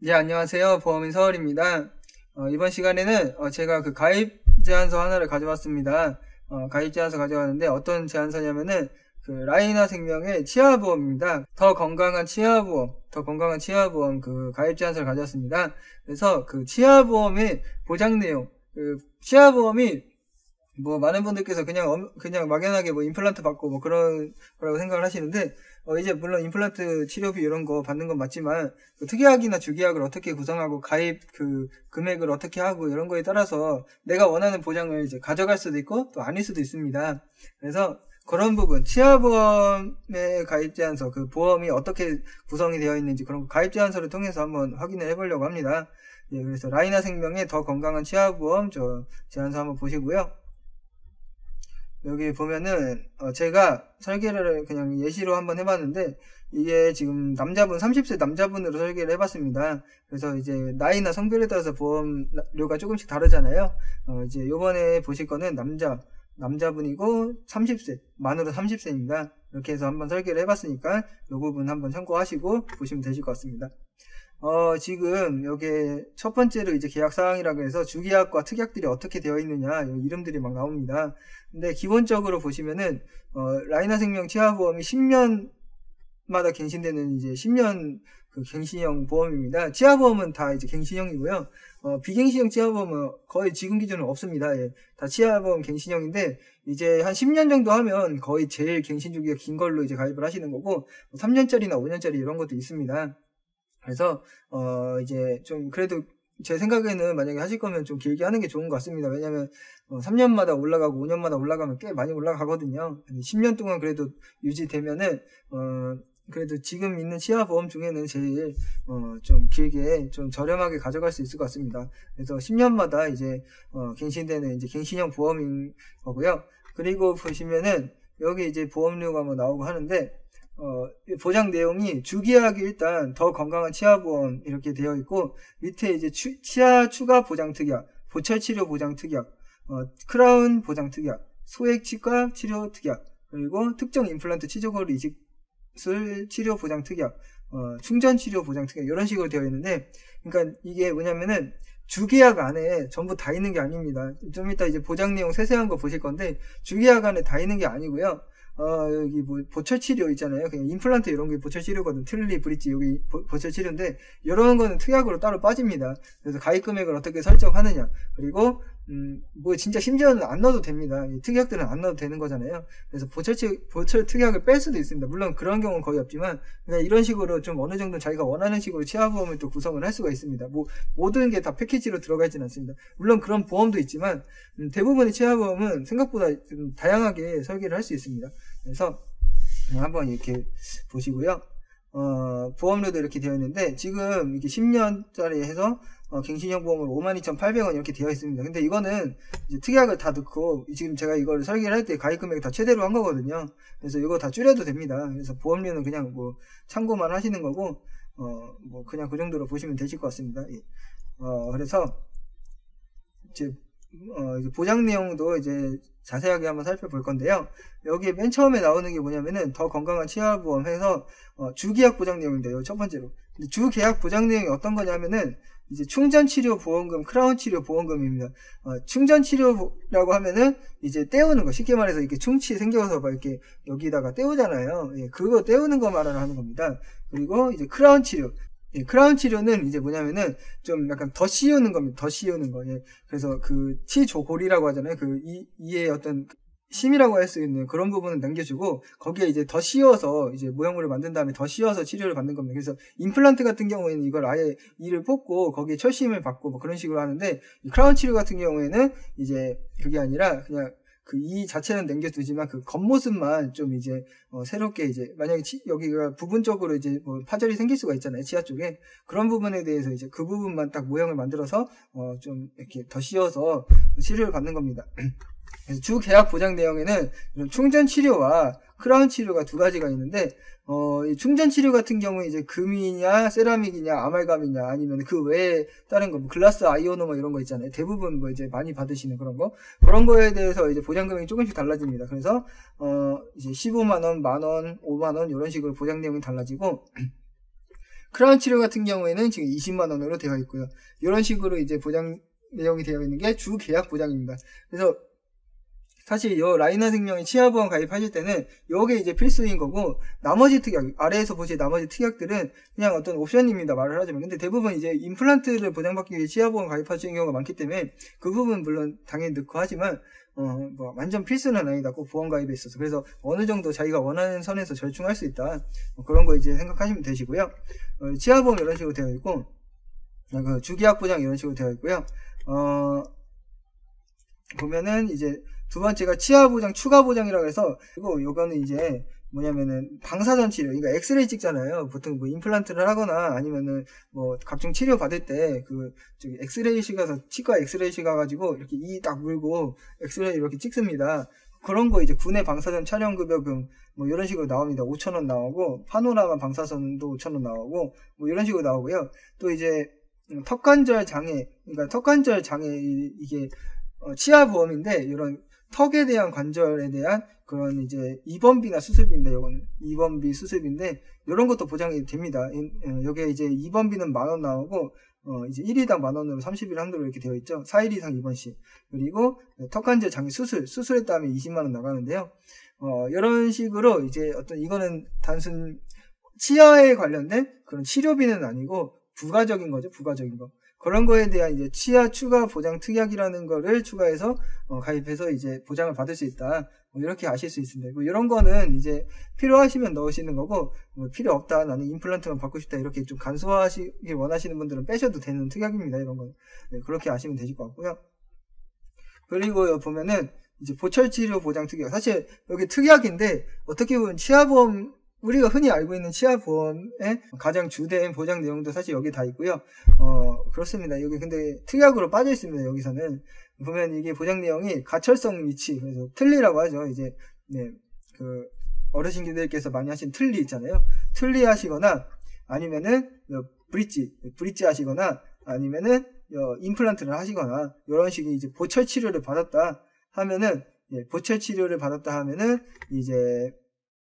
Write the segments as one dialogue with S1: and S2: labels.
S1: 네, 안녕하세요. 보험인 서울입니다. 이번 시간에는 제가 그 가입 제안서 하나를 가져왔습니다. 가입 제안서 가져왔는데 어떤 제안서냐면은 그 라이나 생명의 치아보험입니다. 더 건강한 치아보험 그 가입 제안서를 가져왔습니다. 그래서 그 치아보험의 보장 내용, 그 치아보험이 뭐 많은 분들께서 그냥 막연하게 뭐 임플란트 받고 뭐 그런 거라고 생각을 하시는데 이제 물론 임플란트 치료비 이런 거 받는 건 맞지만 그 특약이나 주계약을 어떻게 구성하고 가입 그 금액을 어떻게 하고 이런 거에 따라서 내가 원하는 보장을 이제 가져갈 수도 있고 또 아닐 수도 있습니다. 그래서 그런 부분 치아보험의 가입 제안서 그 보험이 어떻게 구성이 되어 있는지 그런 가입 제안서를 통해서 한번 확인을 해보려고 합니다. 예, 그래서 라이나 생명의 더 건강한 치아보험 제안서 한번 보시고요. 여기 보면은 제가 설계를 그냥 예시로 한번 해봤는데 이게 지금 30세 남자분으로 설계를 해봤습니다. 그래서 이제 나이나 성별에 따라서 보험료가 조금씩 다르잖아요. 이제 요번에 보실 거는 남자분이고 30세 만으로 30세입니다. 이렇게 해서 한번 설계를 해봤으니까 요 부분 한번 참고하시고 보시면 되실 것 같습니다. 지금 여기 첫 번째로 이제 계약 사항이라고 해서 주계약과 특약들이 어떻게 되어 있느냐 이름들이 막 나옵니다. 근데 기본적으로 보시면은 라이나 생명 치아보험이 10년마다 갱신되는 이제 10년 그 갱신형 보험입니다. 치아보험은 다 이제 갱신형이고요. 비갱신형 치아보험은 거의 지금 기준은 없습니다. 예, 다 치아보험 갱신형인데 이제 한 10년 정도 하면 거의 제일 갱신 주기가 긴 걸로 이제 가입을 하시는 거고 3년짜리나 5년짜리 이런 것도 있습니다. 그래서 이제 좀 그래도 제 생각에는 만약에 하실 거면 좀 길게 하는 게 좋은 것 같습니다. 왜냐면 3년마다 올라가고 5년마다 올라가면 꽤 많이 올라가거든요. 10년 동안 그래도 유지되면은 그래도 지금 있는 치아보험 중에는 제일 좀 길게 좀 저렴하게 가져갈 수 있을 것 같습니다. 그래서 10년마다 이제 갱신되는 이제 갱신형 보험인 거고요. 그리고 보시면은 여기 이제 보험료가 뭐 나오고 하는데 보장 내용이 주계약이 일단 더 건강한 치아보험 이렇게 되어 있고 밑에 이제 치아 추가 보장 특약, 보철 치료 보장 특약, 크라운 보장 특약, 소액 치과 치료 특약, 그리고 특정 임플란트 치조거리 이식술 치료 보장 특약, 충전 치료 보장 특약 이런 식으로 되어 있는데 그러니까 이게 뭐냐면은 주계약 안에 전부 다 있는 게 아닙니다. 좀 이따 이제 보장 내용 세세한 거 보실 건데 주계약 안에 다 있는 게 아니고요. 여기 뭐 보철 치료 있잖아요. 그냥 임플란트 이런 게 보철 치료거든. 틀니, 브릿지 여기 보철 치료인데 이런 거는 특약으로 따로 빠집니다. 그래서 가입 금액을 어떻게 설정하느냐. 그리고 뭐 진짜 심지어는 안 넣어도 됩니다. 이 특약들은 안 넣어도 되는 거잖아요. 그래서 보철 특약을 뺄 수도 있습니다. 물론 그런 경우는 거의 없지만 그냥 이런 식으로 좀 어느 정도 자기가 원하는 식으로 치아보험을 또 구성을 할 수가 있습니다. 뭐 모든 게 다 패키지로 들어가 있지는 않습니다. 물론 그런 보험도 있지만 대부분의 치아보험은 생각보다 좀 다양하게 설계를 할 수 있습니다. 그래서 한번 이렇게 보시고요. 보험료도 이렇게 되어 있는데 지금 이게 10년짜리 해서 갱신형 보험으로 52,800원 이렇게 되어 있습니다. 근데 이거는 이제 특약을 다 넣고 지금 제가 이걸 설계를 할 때 가입 금액 다 최대로 한 거거든요. 그래서 이거 다 줄여도 됩니다. 그래서 보험료는 그냥 뭐 참고만 하시는 거고 뭐 그냥 그 정도로 보시면 되실 것 같습니다. 예. 그래서 이제 보장 내용도 이제 자세하게 한번 살펴볼 건데요. 여기 맨 처음에 나오는 게 뭐냐면은 더 건강한 치아보험 해서 주계약 보장 내용인데요. 첫 번째로. 근데 주계약 보장 내용이 어떤 거냐면은 이제 충전치료 보험금, 크라운 치료 보험금입니다. 충전치료라고 하면은 이제 때우는 거, 쉽게 말해서 이렇게 충치 생겨서 막 이렇게 여기다가 때우잖아요. 예, 그거 때우는 거 말하는 겁니다. 그리고 이제 크라운 치료. 예, 크라운 치료는 이제 뭐냐면은 좀 약간 더 씌우는 겁니다. 더 씌우는 거. 예, 그래서 그 치조골이라고 하잖아요. 그 이의 어떤 심이라고 할 수 있는 그런 부분은 남겨주고 거기에 이제 더 씌워서 이제 모형물을 만든 다음에 더 씌워서 치료를 받는 겁니다. 그래서 임플란트 같은 경우에는 이걸 아예 이를 뽑고 거기에 철심을 받고 뭐 그런 식으로 하는데 이 크라운 치료 같은 경우에는 이제 그게 아니라 그냥 그 이 자체는 남겨두지만 그 겉모습만 좀 이제 새롭게 이제 만약에 여기가 부분적으로 이제 뭐 파절이 생길 수가 있잖아요. 치아 쪽에 그런 부분에 대해서 이제 그 부분만 딱 모형을 만들어서 좀 이렇게 더 씌워서 치료를 받는 겁니다. 그래서 주 계약 보장 내용에는 충전 치료와 크라운 치료가 두 가지가 있는데 이 충전 치료 같은 경우에 이제 금이냐 세라믹이냐 아말감이냐 아니면 그 외에 다른 거 뭐 글라스 아이오노 이런 거 있잖아요. 대부분 뭐 이제 많이 받으시는 그런 거에 대해서 이제 보장 금액이 조금씩 달라집니다. 그래서 이제 15만 원, 만 원, 5만 원 이런 식으로 보장 내용이 달라지고 크라운 치료 같은 경우에는 지금 20만원으로 되어 있고요. 이런 식으로 이제 보장 내용이 되어 있는 게 주 계약 보장입니다. 그래서 사실 요 라이나 생명의 치아보험 가입하실 때는 요게 이제 필수인 거고, 나머지 특약, 아래에서 보실 나머지 특약들은 그냥 어떤 옵션입니다. 말을 하자면. 근데 대부분 이제 임플란트를 보장받기 위해 치아보험 가입하시는 경우가 많기 때문에 그 부분 물론 당연히 넣고 하지만 뭐 완전 필수는 아니다. 꼭 보험 가입에 있어서. 그래서 어느 정도 자기가 원하는 선에서 절충할 수 있다. 그런 거 이제 생각하시면 되시고요. 치아보험 이런 식으로 되어 있고, 주계약 보장 이런 식으로 되어 있고요. 보면은 이제 두 번째가 치아 보장 추가 보장이라고 해서, 그리고 요거는 이제 뭐냐면은 방사선 치료, 그러니까 엑스레이 찍잖아요. 보통 뭐 임플란트를 하거나 아니면은 뭐 각종 치료 받을 때 그 저기 엑스레이실 가서 치과 엑스레이실 가가지고 이렇게 이 딱 물고 엑스레이 이렇게 찍습니다. 그런 거 이제 구내 방사선 촬영 급여금 뭐 이런 식으로 나옵니다. 5,000원 나오고, 파노라마 방사선도 5,000원 나오고, 뭐 이런 식으로 나오고요. 또 이제 턱관절 장애, 그러니까 턱관절 장애, 이게 치아 보험인데 이런 턱에 대한 관절에 대한 그런 이제 입원비나 수술비인데, 이거는 입원비 수술비인데 이런 것도 보장이 됩니다. 여기에 이제 입원비는 10,000원 나오고, 이제 1일당 10,000원으로 30일 한도로 이렇게 되어 있죠. 4일 이상 입원 시. 그리고 턱관절 장애 수술에 따르면 20만원 나가는데요. 이런 식으로 이제 이거는 단순 치아에 관련된 그런 치료비는 아니고 부가적인 거죠. 부가적인 거. 그런 거에 대한 이제 치아 추가 보장 특약이라는 거를 추가해서 가입해서 이제 보장을 받을 수 있다. 뭐 이렇게 아실 수 있습니다. 뭐 이런 거는 이제 필요하시면 넣으시는 거고, 뭐 필요 없다, 나는 임플란트만 받고 싶다, 이렇게 좀 간소화하시길 원하시는 분들은 빼셔도 되는 특약입니다. 이런 건. 네, 그렇게 아시면 되실 것 같고요. 그리고 보면은 이제 보철치료 보장 특약. 사실 여기 특약인데 어떻게 보면 치아보험, 우리가 흔히 알고 있는 치아보험의 가장 주된 보장 내용도 사실 여기 다 있고요. 그렇습니다. 여기 근데 특약으로 빠져 있습니다. 여기서는 보면 이게 보장 내용이 가철성 위치, 그래서 틀니라고 하죠. 이제 그 어르신들께서 많이 하신 틀니 있잖아요. 틀니 하시거나 아니면은 브릿지 하시거나 아니면은 임플란트를 하시거나 이런 식의 이제 보철 치료를 받았다 하면은, 보철 치료를 받았다 하면은 이제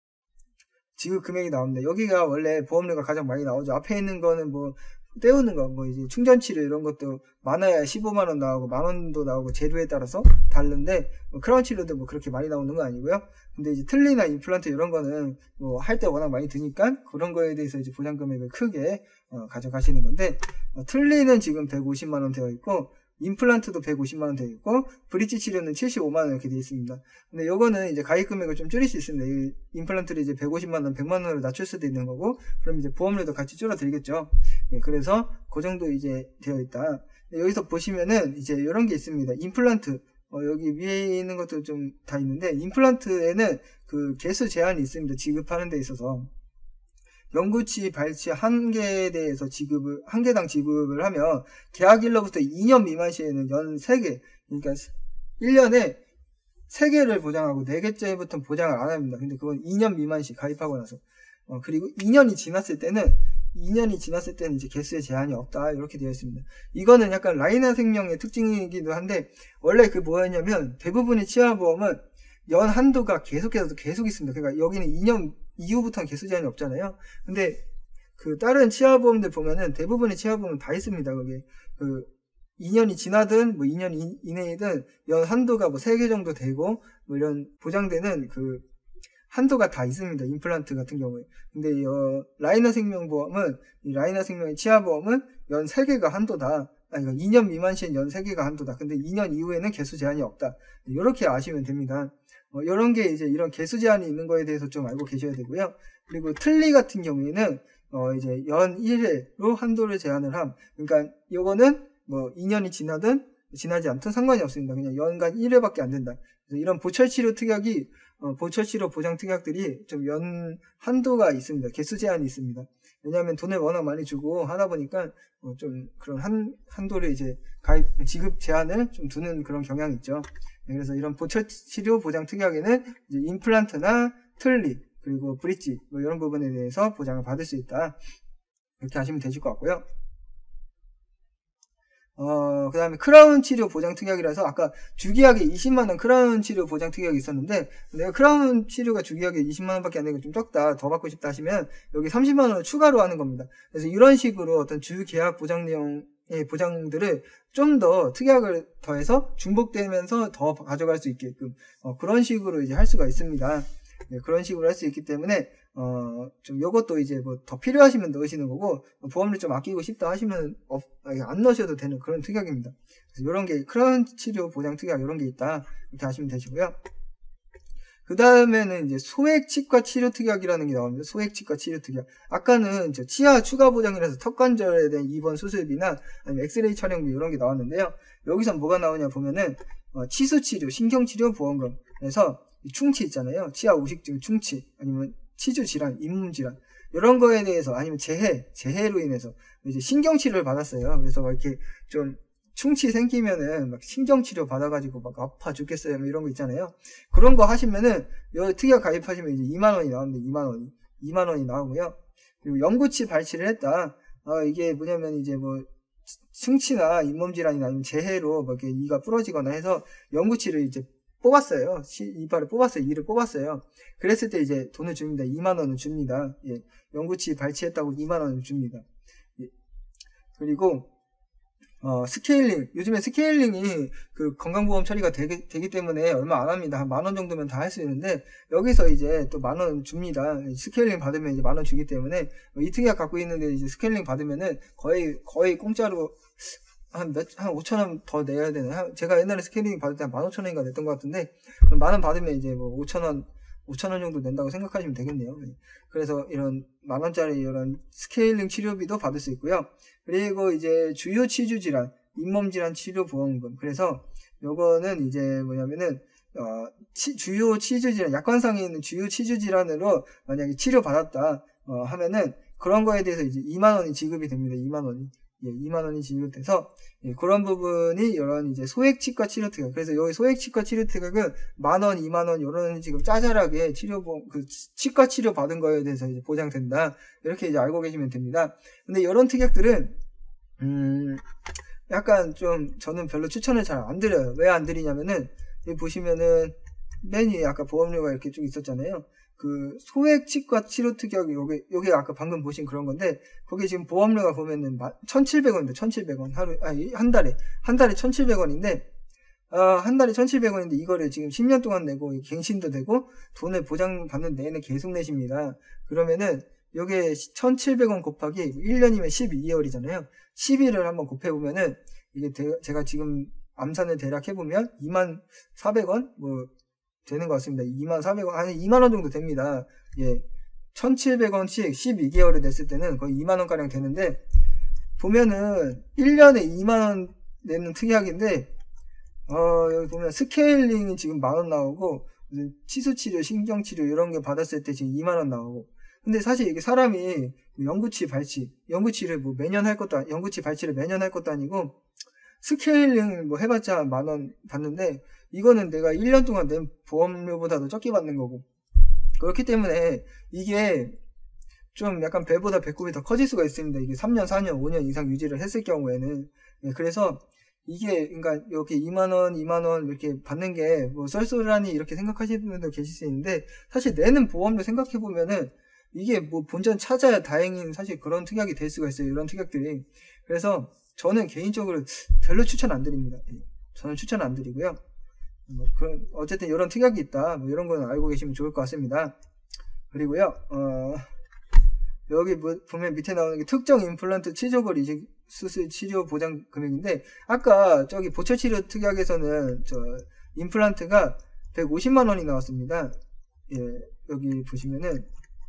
S1: 지급 금액이 나옵니다. 여기가 원래 보험료가 가장 많이 나오죠. 앞에 있는 거는 뭐 때우는 거, 뭐 이제 충전 치료 이런 것도 많아야 15만원 나오고 10,000원도 나오고 재료에 따라서 다른데, 뭐 크라운 치료도 뭐 그렇게 많이 나오는 건 아니고요. 근데 이제 틀니나 임플란트 이런 거는 뭐 할 때 워낙 많이 드니까 그런 거에 대해서 이제 보장 금액을 크게 가져가시는 건데, 틀니는 지금 150만원 되어 있고, 임플란트도 150만원 되어 있고, 브릿지 치료는 75만원 이렇게 되어 있습니다. 근데 요거는 이제 가입 금액을 좀 줄일 수 있습니다. 이 임플란트를 이제 150만원, 100만원으로 낮출 수도 있는 거고, 그럼 이제 보험료도 같이 줄어들겠죠. 그래서 그 정도 이제 되어 있다. 여기서 보시면은 이제 이런 게 있습니다. 임플란트, 여기 위에 있는 것도 좀 다 있는데, 임플란트에는 그 개수 제한이 있습니다. 지급하는 데 있어서. 영구치, 발치 1개에 대해서 한 개당 지급을 하면, 계약일로부터 2년 미만 시에는 연 3개, 그러니까 1년에 3개를 보장하고 4개째부터는 보장을 안 합니다. 근데 그건 2년 미만 시 가입하고 나서. 그리고 2년이 지났을 때는 이제 개수의 제한이 없다. 이렇게 되어 있습니다. 이거는 약간 라이나 생명의 특징이기도 한데, 원래 그 뭐였냐면, 대부분의 치아보험은 연 한도가 계속 있습니다. 그러니까 여기는 2년 이후부터는 개수 제한이 없잖아요. 근데 그 다른 치아보험들 보면은 대부분의 치아보험은 다 있습니다. 거기 그 2년이 지나든 뭐 2년 이내이든 연 한도가 뭐 3개 정도 되고 뭐 이런 보장되는 그 한도가 다 있습니다. 임플란트 같은 경우에. 근데 라이나 생명보험은, 이 라이나 생명의 치아보험은 연 3개가 한도다. 그러니까 2년 미만 시엔 연 3개가 한도다. 근데 2년 이후에는 개수 제한이 없다. 이렇게 아시면 됩니다. 이런 게 이제 이런 개수 제한이 있는 거에 대해서 좀 알고 계셔야 되고요. 그리고 틀니 같은 경우에는 이제 연 1회로 한도를 제한을 함. 그러니까 요거는 뭐 2년이 지나든 지나지 않든 상관이 없습니다. 그냥 연간 1회밖에 안 된다. 그래서 이런 보철치료 특약이 보철치료 보장 특약들이 좀 연 한도가 있습니다. 개수 제한이 있습니다. 왜냐하면 돈을 워낙 많이 주고 하다 보니까 좀 그런 한도를 이제 지급 제한을 좀 두는 그런 경향이 있죠. 그래서 이런 보철치료 보장 특약에는 이제 임플란트나 틀니 그리고 브릿지 뭐 이런 부분에 대해서 보장을 받을 수 있다. 이렇게 하시면 되실 것 같고요. 그 다음에 크라운 치료 보장 특약이라서 아까 주기하게 20만원 크라운 치료 보장 특약이 있었는데 내가 크라운 치료가 주기하게 20만원밖에 안 되고 좀 적다, 더 받고 싶다 하시면 여기 30만원을 추가로 하는 겁니다. 그래서 이런 식으로 어떤 주계약 보장 내용의 보장들을 좀 더 특약을 더해서 중복되면서 더 가져갈 수 있게끔 그런 식으로 이제 할 수가 있습니다. 그런 식으로 할 수 있기 때문에 좀 요것도 이제 뭐 더 필요하시면 넣으시는 거고, 보험료 좀 아끼고 싶다 하시면 안 넣으셔도 되는 그런 특약입니다. 그래서 요런 게 크라운 치료 보장 특약 요런 게 있다 이렇게 하시면 되시고요. 그 다음에는 이제 소액 치과 치료 특약이라는 게 나옵니다. 소액 치과 치료 특약. 아까는 치아 추가 보장이라서 턱 관절에 대한 입원 수술비나 아니면 엑스레이 촬영비 이런 게 나왔는데요. 여기서 뭐가 나오냐 보면은 치수 치료, 신경 치료 보험금. 그래서 충치 있잖아요. 치아 우식증 충치, 아니면 치주 질환, 잇몸 질환 이런 거에 대해서, 아니면 재해로 인해서 이제 신경 치료를 받았어요. 그래서 막 이렇게 좀 충치 생기면은 막 신경치료 받아가지고 막 아파 죽겠어요. 뭐 이런 거 있잖아요. 그런 거 하시면은, 여기 특약 가입하시면 이제 2만원이 나오는데, 2만원이 나오고요. 그리고 영구치 발치를 했다. 이게 뭐냐면 이제 뭐, 충치나 잇몸질환이나 아니면 재해로 막 이렇게 이가 부러지거나 해서 영구치를 이제 뽑았어요. 이빨을 뽑았어요. 이를 뽑았어요. 그랬을 때 이제 돈을 줍니다. 2만원을 줍니다. 예. 영구치 발치했다고 2만원을 줍니다. 예. 그리고, 스케일링. 요즘에 스케일링이 그 건강보험 처리가 되기 때문에 얼마 안 합니다. 한 10,000원 정도면 다 할 수 있는데, 여기서 이제 또 10,000원 줍니다. 스케일링 받으면 이제 10,000원 주기 때문에, 이 특약 갖고 있는데 이제 스케일링 받으면은 거의 공짜로 한 5,000원 더 내야 되나요? 제가 옛날에 스케일링 받을 때 한 15,000원인가 냈던 것 같은데, 10,000원 받으면 이제 뭐 5,000원 정도 낸다고 생각하시면 되겠네요. 그래서 이런 10,000원짜리 이런 스케일링 치료비도 받을 수 있고요. 그리고 이제 주요 치주 질환, 잇몸 질환 치료 보험금. 그래서 요거는 이제 뭐냐면은 주요 치주 질환, 약관상에 있는 주요 치주 질환으로 만약에 치료 받았다 하면은 그런 거에 대해서 이제 2만원이 지급이 됩니다. 2만원이. 예, 2만원이 지급돼서, 예, 그런 부분이 이런 이제 소액치과 치료 특약. 그래서 여기 소액치과 치료 특약은 10,000원, 2만원, 요런 지금 짜잘하게 치과 치료 받은 거에 대해서 이제 보장된다. 이렇게 이제 알고 계시면 됩니다. 근데 이런 특약들은, 약간 좀 저는 별로 추천을 잘 안 드려요. 왜 안 드리냐면은, 여기 보시면은, 맨 위에 아까 보험료가 이렇게 쭉 있었잖아요. 그 소액 치과 치료 특약이 요게 아까 방금 보신 그런 건데, 거기 지금 보험료가 보면은 1,700원인데 1,700원 한 달에 1,700원인데 한 달에 1,700원인데 이거를 지금 10년 동안 내고 갱신도 되고 돈을 보장받는 내내 계속 내십니다. 그러면은 요게 1,700원 곱하기 1년이면 12개월이잖아요. 12를 한번 곱해보면은 이게 제가 지금 암산을 대략 해보면 24,400원 뭐 되는 것 같습니다. 24,400원, 아니 2만원 정도 됩니다. 예, 1,700원씩 12개월을 냈을 때는 거의 2만원가량 되는데, 보면은 1년에 2만원 내는 특약인데, 여기 보면 스케일링이 지금 10,000원 나오고, 치수치료, 신경치료 이런 게 받았을 때 지금 2만원 나오고. 근데 사실 이게 사람이 영구치를 뭐 매년 할 것도 영구치 발치를 매년 할 것도 아니고, 스케일링 뭐 해봤자 10,000원 받는데, 이거는 내가 1년 동안 낸 보험료보다도 적게 받는 거고, 그렇기 때문에 이게 좀 약간 배보다 배꼽이 더 커질 수가 있습니다. 이게 3년, 4년, 5년 이상 유지를 했을 경우에는. 네, 그래서 이게 그러니까 이렇게 2만원 이렇게 받는 게 뭐 썰썰하니 이렇게 생각하시는 분도 계실 수 있는데, 사실 내는 보험료 생각해 보면은 이게 뭐 본전 찾아야 다행인 사실 그런 특약이 될 수가 있어요. 이런 특약들이. 그래서 저는 개인적으로 별로 추천 안 드립니다. 저는 추천 안 드리고요. 뭐 그런 어쨌든 이런 특약이 있다, 뭐 이런 거는 알고 계시면 좋을 것 같습니다. 그리고요, 여기 보면 밑에 나오는 게 특정 임플란트 치조골 이식 수술 치료 보장 금액인데, 아까 저기 보철 치료 특약에서는 임플란트가 150만원이 나왔습니다. 예, 여기 보시면은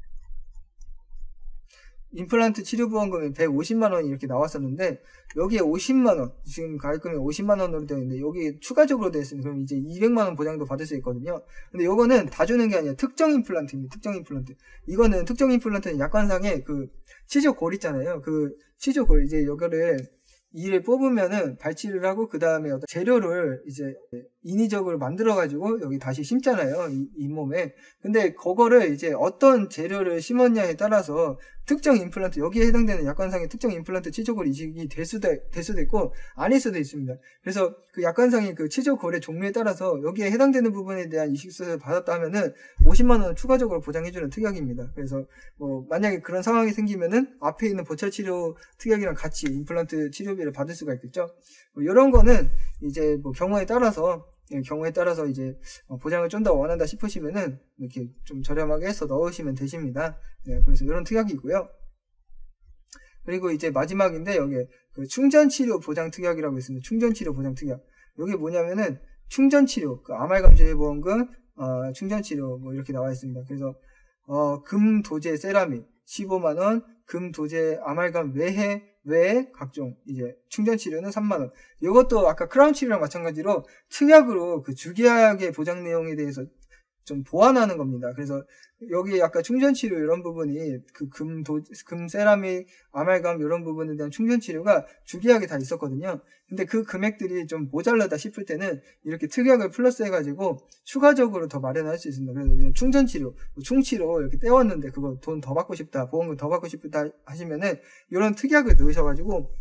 S1: 임플란트 치료보험금이 150만원이 이렇게 나왔었는데, 여기에 50만원, 지금 가입금이 50만원으로 되어 있는데, 여기 추가적으로 되어 있으면 그럼 이제 200만원 보장도 받을 수 있거든요. 근데 요거는 다 주는 게 아니라 특정 임플란트입니다. 특정 임플란트. 이거는 특정 임플란트는 약관상에 그 치조골 있잖아요. 그 치조골, 이제 요거를 이를 뽑으면은 발치를 하고, 그 다음에 어떤 재료를 이제 인위적으로 만들어가지고 여기 다시 심잖아요. 이 몸에. 근데 그거를 이제 어떤 재료를 심었냐에 따라서 특정 임플란트, 여기에 해당되는 약관상의 특정 임플란트 치조골 이식이 될 수도 있고 아닐 수도 있습니다. 그래서 그 약관상의 그 치조골의 종류에 따라서 여기에 해당되는 부분에 대한 이식 수술을 받았다 하면은 50만 원 추가적으로 보장해주는 특약입니다. 그래서 뭐 만약에 그런 상황이 생기면은 앞에 있는 보철 치료 특약이랑 같이 임플란트 치료비를 받을 수가 있겠죠. 뭐 이런 거는 이제 뭐 경우에 따라서 이제 보장을 좀 더 원한다 싶으시면은 이렇게 좀 저렴하게 해서 넣으시면 되십니다. 그래서 이런 특약이고요. 그리고 이제 마지막인데 여기 그 충전치료 보장 특약이라고 있습니다. 충전치료 보장 특약. 이게 뭐냐면은 충전치료, 그 아말감 재보험금, 충전치료 뭐 이렇게 나와 있습니다. 그래서 금 도제 세라믹 15만 원, 금 도제 아말감 외에 각종 이제 충전 치료는 3만 원. 이것도 아까 크라운 치료랑 마찬가지로 특약으로 그 주계약의 보장 내용에 대해서 좀 보완하는 겁니다. 그래서 여기 아까 충전 치료 이런 부분이 그 금 세라믹, 아말감 이런 부분에 대한 충전 치료가 주계약에 다 있었거든요. 근데 그 금액들이 좀 모자라다 싶을 때는 이렇게 특약을 플러스 해가지고 추가적으로 더 마련할 수 있습니다. 그래서 충전 치료, 충치로 이렇게 떼왔는데 그거 돈 더 받고 싶다, 보험금 더 받고 싶다 하시면은 이런 특약을 넣으셔가지고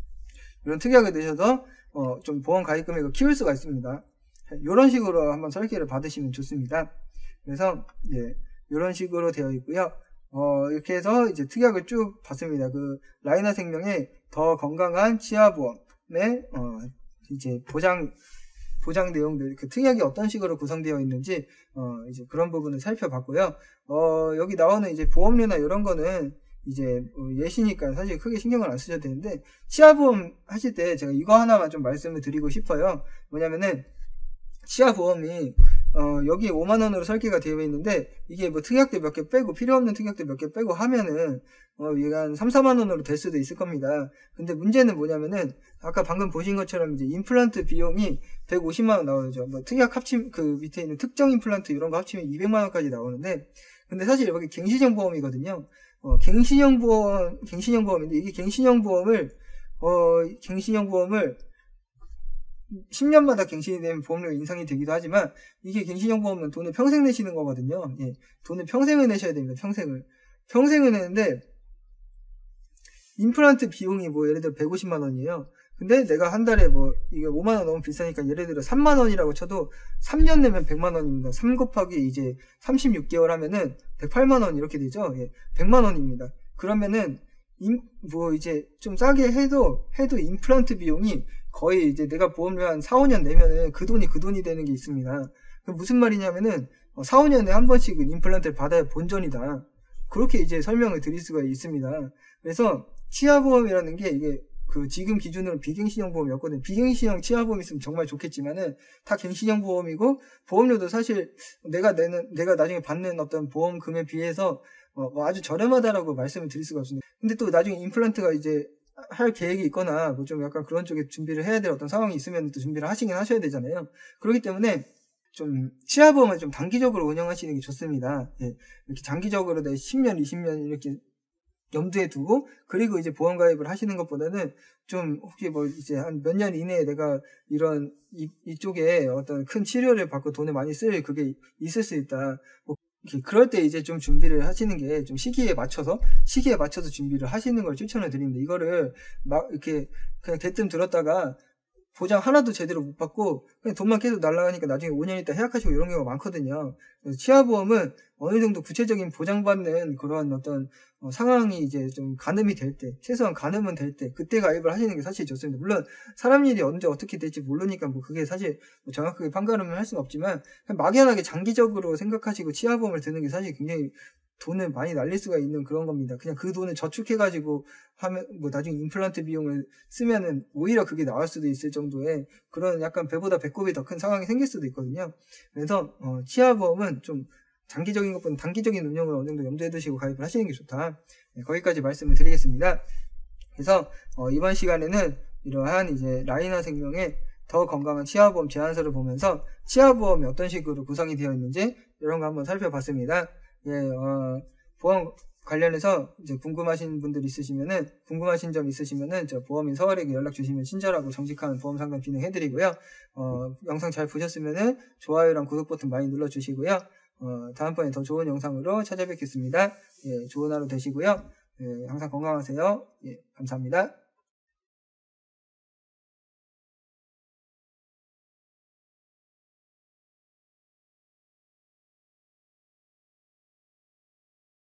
S1: 좀 보험 가입 금액을 키울 수가 있습니다. 이런 식으로 한번 설계를 받으시면 좋습니다. 그래서 이런 식으로 되어 있고요. 이렇게 해서 이제 특약을 쭉 봤습니다. 그 라이나 생명의 더 건강한 치아보험의 이제 보장 내용들, 그 특약이 어떤 식으로 구성되어 있는지 이제 그런 부분을 살펴봤고요. 여기 나오는 이제 보험료나 이런 거는 이제 예시니까 사실 크게 신경을 안 쓰셔도 되는데, 치아보험 하실 때 제가 이거 하나만 좀 말씀을 드리고 싶어요. 뭐냐면은 치아보험이 여기 5만원으로 설계가 되어 있는데, 이게 뭐 특약들 몇 개 빼고, 필요 없는 특약들 몇 개 빼고 하면은 얘가 한 3, 4만원으로 될 수도 있을 겁니다. 근데 문제는 뭐냐면은 아까 방금 보신 것처럼 이제 임플란트 비용이 150만원 나오죠. 뭐 특약 합치면 그 밑에 있는 특정 임플란트 이런 거 합치면 200만원까지 나오는데, 근데 사실 여기 갱신형 보험이거든요. 갱신형 보험인데, 이게 갱신형 보험을 10년마다 갱신이 되면 보험료가 인상이 되기도 하지만, 이게 갱신형 보험은 돈을 평생 내시는 거거든요. 돈을 평생을 내셔야 됩니다. 평생을 내는데, 임플란트 비용이 뭐 예를 들어 150만원이에요. 근데 내가 한 달에 뭐 이게 5만원 너무 비싸니까 예를 들어 3만원이라고 쳐도 3년 내면 100만원입니다. 3 곱하기 이제 36개월 하면은 108만원 이렇게 되죠. 100만원입니다. 그러면은 뭐 이제 좀 싸게 해도 임플란트 비용이 거의 이제 내가 보험료 한 4, 5년 내면은 그 돈이 되는 게 있습니다. 그럼 무슨 말이냐면은 4, 5년에 한 번씩은 임플란트를 받아야 본전이다. 그렇게 이제 설명을 드릴 수가 있습니다. 그래서 치아보험이라는 게 이게 그 지금 기준으로 비갱신형 보험이었거든요. 비갱신형 치아보험 있으면 정말 좋겠지만은 다 갱신형 보험이고, 보험료도 사실 내가 나중에 받는 어떤 보험금에 비해서 아주 저렴하다라고 말씀을 드릴 수가 없습니다. 근데 또 나중에 임플란트가 이제 할 계획이 있거나 뭐 좀 약간 그런 쪽에 준비를 해야 될 어떤 상황이 있으면 또 준비를 하시긴 하셔야 되잖아요. 그렇기 때문에 좀 치아보험을 좀 단기적으로 운영하시는 게 좋습니다. 이렇게 장기적으로 10년, 20년 이렇게 염두에 두고, 그리고 이제 보험 가입을 하시는 것보다는 좀 혹시 뭐 이제 한 몇 년 이내에 내가 이런 이쪽에 어떤 큰 치료를 받고 돈을 많이 쓸 그게 있을 수 있다. 뭐 그럴 때 이제 좀 준비를 하시는 게 좀 시기에 맞춰서 준비를 하시는 걸 추천을 드립니다. 이거를 막 이렇게 그냥 대뜸 들었다가 보장 하나도 제대로 못 받고 그냥 돈만 계속 날라가니까 나중에 5년 있다 해약하시고 이런 경우가 많거든요. 그래서 치아보험은 어느 정도 구체적인 보장받는 그런 어떤 상황이 이제 좀 가늠이 될 때, 최소한 가늠은 될 때, 그때 가입을 하시는 게 사실 좋습니다. 물론 사람 일이 언제 어떻게 될지 모르니까 뭐 그게 사실 뭐 정확하게 판가름을 할 수는 없지만, 그냥 막연하게 장기적으로 생각하시고 치아보험을 드는 게 사실 굉장히 돈을 많이 날릴 수가 있는 그런 겁니다. 그냥 그 돈을 저축해가지고 하면 뭐 나중에 임플란트 비용을 쓰면은 오히려 그게 나을 수도 있을 정도의 그런 약간 배보다 배꼽이 더 큰 상황이 생길 수도 있거든요. 그래서 치아보험은 좀 장기적인 것보다 단기적인 운영을 어느 정도 염두에 두시고 가입을 하시는 게 좋다. 거기까지 말씀을 드리겠습니다. 그래서 이번 시간에는 이러한 이제 라이나 생명의 더 건강한 치아보험 제안서를 보면서 치아보험이 어떤 식으로 구성이 되어 있는지 이런 거 한번 살펴봤습니다. 보험 관련해서 이제 궁금하신 점 있으시면은 저 보험인 서울에게 연락 주시면 친절하고 정직한 보험 상담 진행해드리고요. 영상 잘 보셨으면은 좋아요랑 구독 버튼 많이 눌러주시고요. 다음번에 더 좋은 영상으로 찾아뵙겠습니다. 예, 좋은 하루 되시고요. 예, 항상 건강하세요. 예, 감사합니다.